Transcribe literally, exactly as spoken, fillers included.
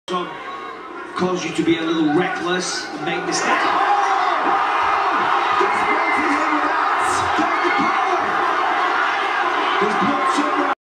cause you to be a little reckless and make mistakes.